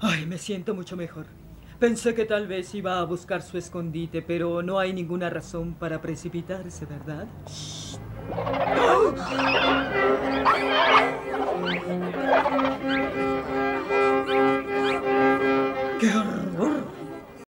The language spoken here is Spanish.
Ay, me siento mucho mejor. Pensé que tal vez iba a buscar su escondite, pero no hay ninguna razón para precipitarse, ¿verdad? ¡Qué horror!